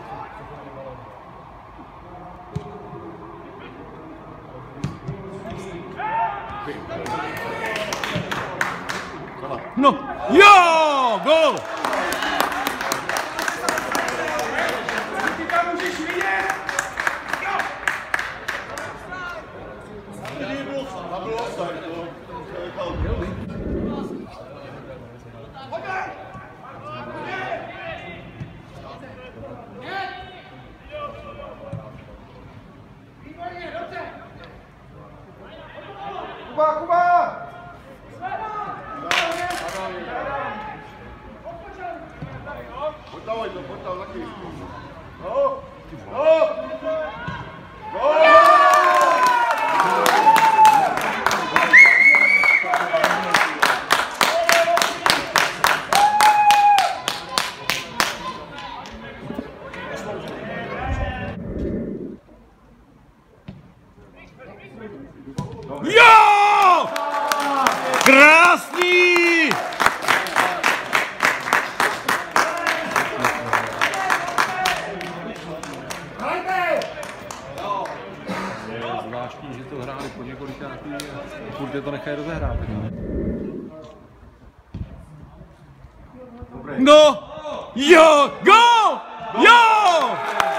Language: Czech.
No, jo, gol! Kuba! Pojď tam taky. No! Jo! Krásný! Je zvláštní, že to hráli po několikátý a furt je to nechají rozehrát. No! Jo! Gol! Jo!